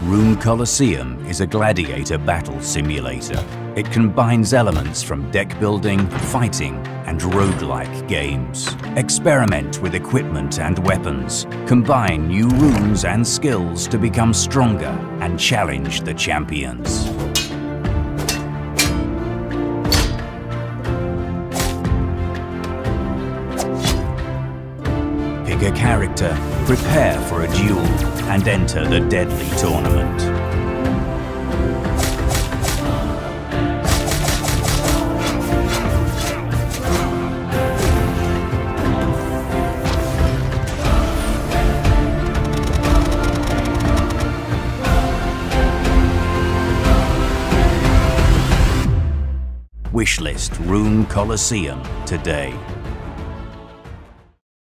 Rune Coliseum is a gladiator battle simulator. It combines elements from deck building, fighting, and roguelike games. Experiment with equipment and weapons. Combine new runes and skills to become stronger and challenge the champions. Pick a character, prepare for a duel, and enter the deadly tournament. Wishlist Rune Coliseum today.